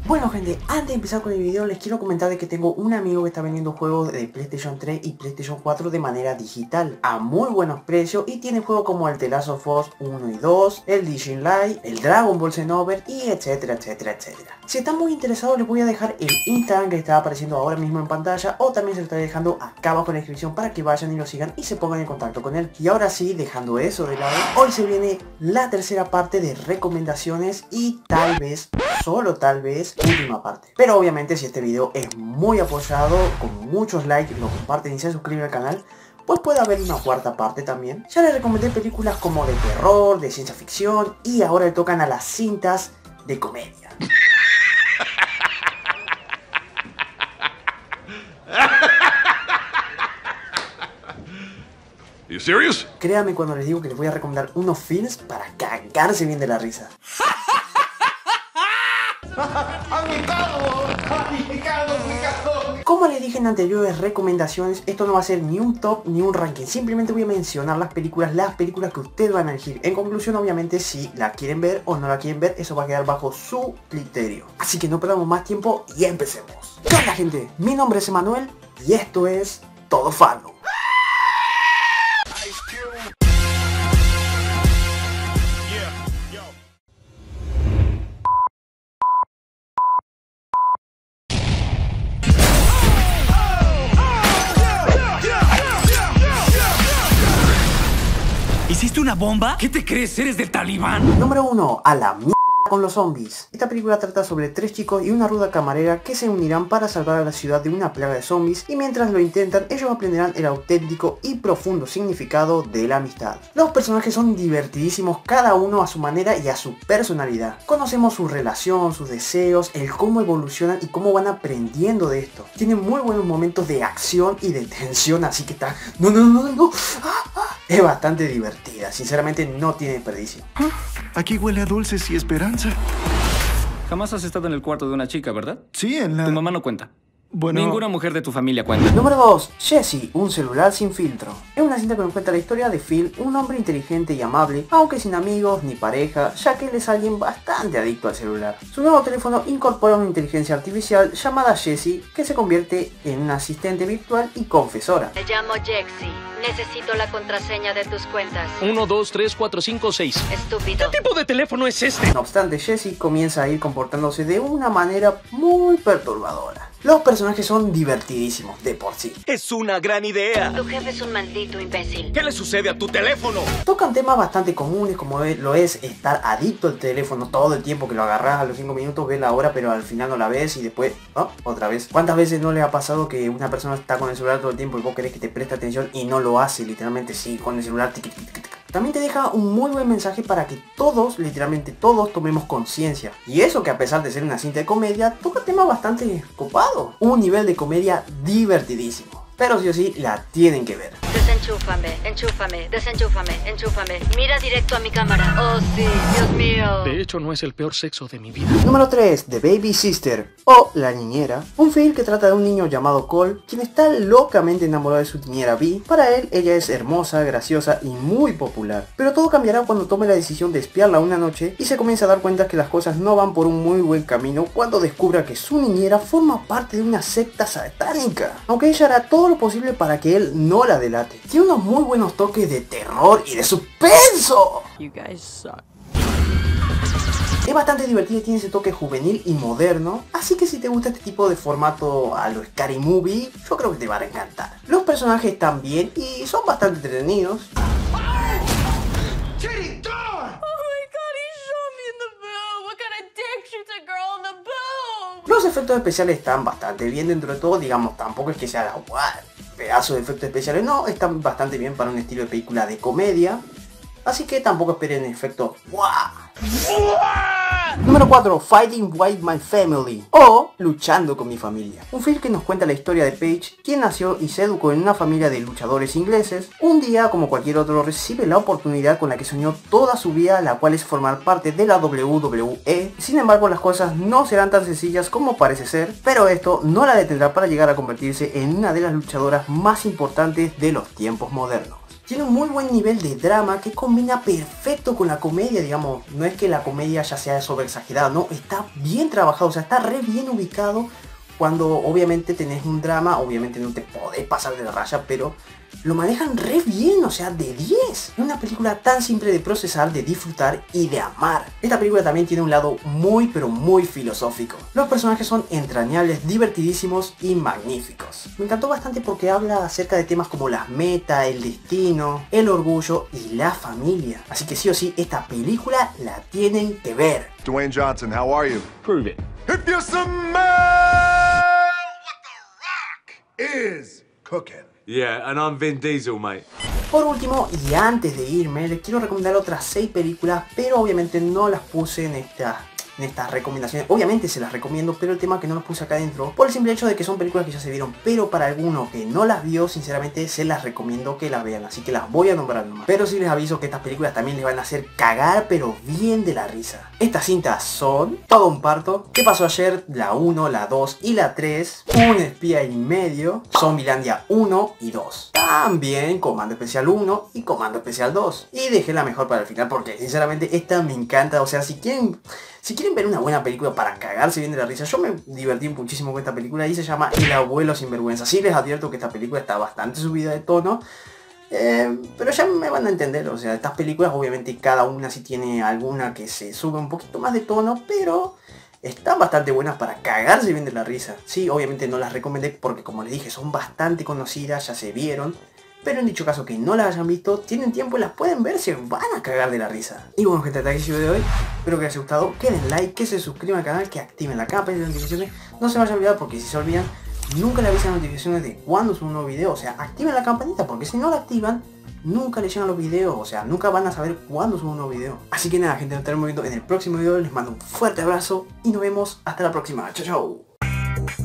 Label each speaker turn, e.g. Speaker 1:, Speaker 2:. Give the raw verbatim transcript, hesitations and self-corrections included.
Speaker 1: Bueno gente, antes de empezar con el video les quiero comentar de que tengo un amigo que está vendiendo juegos de PlayStation tres y PlayStation cuatro de manera digital a muy buenos precios y tiene juegos como el The Last of Us uno y dos, el Dying Light, el Dragon Ball Xenoverse y etcétera, etcétera, etcétera. Si están muy interesados les voy a dejar el Instagram que está apareciendo ahora mismo en pantalla o también se lo estaré dejando acá abajo en la descripción para que vayan y lo sigan y se pongan en contacto con él. Y ahora sí, dejando eso de lado, hoy se viene la tercera parte de recomendaciones y tal vez, solo tal vez, última parte. Pero obviamente si este video es muy apoyado, con muchos likes, lo comparten y se suscriben al canal, pues puede haber una cuarta parte también. Ya les recomendé películas como de terror, de ciencia ficción y ahora le tocan a las cintas de comedia.
Speaker 2: You serious?
Speaker 1: Créanme cuando les digo que les voy a recomendar unos films para cagarse bien de la risa. Como les dije en anteriores recomendaciones, esto no va a ser ni un top ni un ranking. Simplemente voy a mencionar las películas, las películas que ustedes van a elegir. En conclusión, obviamente, si la quieren ver o no la quieren ver, eso va a quedar bajo su criterio. Así que no perdamos más tiempo y empecemos. ¿Qué onda, gente? Mi nombre es Emanuel y esto es Todo Fandom.
Speaker 3: ¿Hiciste una bomba? ¿Qué te crees? ¿Eres del Talibán?
Speaker 1: Número uno. A la mierda con los zombies. Esta película trata sobre tres chicos y una ruda camarera que se unirán para salvar a la ciudad de una plaga de zombies y mientras lo intentan ellos aprenderán el auténtico y profundo significado de la amistad. Los personajes son divertidísimos, cada uno a su manera y a su personalidad. Conocemos su relación, sus deseos, el cómo evolucionan y cómo van aprendiendo de esto. Tienen muy buenos momentos de acción y de tensión, así que está... No, no, no, no, no. ¡Ah, ah! Es bastante divertida, sinceramente no tiene desperdicio.
Speaker 4: Aquí huele a dulces y esperanza.
Speaker 3: Jamás has estado en el cuarto de una chica, ¿verdad?
Speaker 4: Sí, en la...
Speaker 3: Tu mamá no cuenta.
Speaker 4: Bueno...
Speaker 3: Ninguna mujer de tu familia cuenta.
Speaker 1: Número dos. Jessie, un celular sin filtro. Es una cinta que nos cuenta la historia de Phil, un hombre inteligente y amable, aunque sin amigos ni pareja, ya que él es alguien bastante adicto al celular. Su nuevo teléfono incorpora una inteligencia artificial llamada Jessie, que se convierte en una asistente virtual y confesora.
Speaker 5: Me llamo Jexy. Necesito la contraseña de tus cuentas.
Speaker 6: uno, dos, tres, cuatro, cinco, seis.
Speaker 5: Estúpido.
Speaker 6: ¿Qué tipo de teléfono es este?
Speaker 1: No obstante, Jessie comienza a ir comportándose de una manera muy perturbadora. Los personajes son divertidísimos de por sí.
Speaker 6: Es una gran idea.
Speaker 5: Tu jefe es un maldito imbécil.
Speaker 6: ¿Qué le sucede a tu teléfono?
Speaker 1: Tocan temas bastante comunes como lo es estar adicto al teléfono todo el tiempo, que lo agarras a los cinco minutos, ves la hora pero al final no la ves y después, oh, otra vez. ¿Cuántas veces no le ha pasado que una persona está con el celular todo el tiempo y vos querés que te preste atención y no lo hace? Literalmente sí, con el celular tiqui, tiqui, tiqui. También te deja un muy buen mensaje para que todos, literalmente todos, tomemos conciencia. Y eso que a pesar de ser una cinta de comedia, toca temas bastante copados. Un nivel de comedia divertidísimo. Pero sí o sí, la tienen que ver.
Speaker 5: Desenchúfame, enchúfame, desenchúfame, enchúfame. Mira directo a mi cámara. Oh sí, Dios mío.
Speaker 6: De hecho, no es el peor sexo de mi vida.
Speaker 1: Número tres. The Baby Sister o La Niñera. Un film que trata de un niño llamado Cole, quien está locamente enamorado de su niñera Vi. Para él, ella es hermosa, graciosa y muy popular. Pero todo cambiará cuando tome la decisión de espiarla una noche y se comienza a dar cuenta que las cosas no van por un muy buen camino cuando descubra que su niñera forma parte de una secta satánica. Aunque ella hará todo lo posible para que él no la delate. Tiene unos muy buenos toques de terror y de suspenso.
Speaker 5: You guys suck.
Speaker 1: Es bastante divertido y tiene ese toque juvenil y moderno, así que si te gusta este tipo de formato a lo Scary Movie, yo creo que te van a encantar. Los personajes están bien y son bastante entretenidos. Los efectos especiales están bastante bien dentro de todo, digamos, tampoco es que sea la wow, pedazo de efectos especiales, no, están bastante bien para un estilo de película de comedia, así que tampoco esperen efectos wow. Número cuatro. Fighting with my family o Luchando con mi familia. Un film que nos cuenta la historia de Paige, quien nació y se educó en una familia de luchadores ingleses. Un día, como cualquier otro, recibe la oportunidad con la que soñó toda su vida, la cual es formar parte de la doble u doble u E. Sin embargo, las cosas no serán tan sencillas como parece ser, pero esto no la detendrá para llegar a convertirse en una de las luchadoras más importantes de los tiempos modernos. Tiene un muy buen nivel de drama que combina perfecto con la comedia, digamos. No es que la comedia ya sea sobre exagerada, no, está bien trabajado, o sea, está re bien ubicado. Cuando obviamente tenés un drama, obviamente no te podés pasar de la raya, pero lo manejan re bien, o sea, de diez. Es una película tan simple de procesar, de disfrutar y de amar. Esta película también tiene un lado muy pero muy filosófico. Los personajes son entrañables, divertidísimos y magníficos. Me encantó bastante porque habla acerca de temas como las metas, el destino, el orgullo y la familia. Así que sí o sí, esta película la tienen que ver.
Speaker 2: Dwayne Johnson, how are you?
Speaker 6: Prove it.
Speaker 2: If you smell what the Rock is cooking.
Speaker 7: Yeah, and I'm Vin Diesel, mate.
Speaker 1: Por último, y antes de irme, les quiero recomendar otras seis películas, pero obviamente no las puse en esta... en estas recomendaciones. Obviamente se las recomiendo, pero el tema es que no los puse acá adentro por el simple hecho de que son películas que ya se vieron, pero para alguno que no las vio, sinceramente se las recomiendo que las vean, así que las voy a nombrar nomás. Pero sí les aviso que estas películas también les van a hacer cagar, pero bien de la risa. Estas cintas son Todo un parto, ¿Qué pasó ayer?, la uno, la dos y la tres, Un espía y medio, Zombielandia uno y dos, también Comando Especial uno y Comando Especial dos, y dejé la mejor para el final porque sinceramente esta me encanta. O sea, si quieren Si quieren ver una buena película para cagarse bien de la risa, yo me divertí muchísimo con esta película y se llama El abuelo sinvergüenza. Sí les advierto que esta película está bastante subida de tono, eh, pero ya me van a entender. O sea, estas películas obviamente cada una sí tiene alguna que se sube un poquito más de tono, pero están bastante buenas para cagarse bien de la risa. Sí, obviamente no las recomendé porque, como les dije, son bastante conocidas, ya se vieron. Pero en dicho caso que no las hayan visto, tienen tiempo y las pueden ver, se van a cagar de la risa. Y bueno gente, hasta aquí el video de hoy. Espero que les haya gustado, que den like, que se suscriban al canal, que activen la campanita de notificaciones. No se vayan a olvidar porque si se olvidan, nunca les avisan notificaciones de cuando subo un nuevo video. O sea, activen la campanita porque si no la activan, nunca les llegan los videos. O sea, nunca van a saber cuándo subo un nuevo video. Así que nada gente, nos estaremos viendo en el próximo video. Les mando un fuerte abrazo y nos vemos hasta la próxima. Chau chau.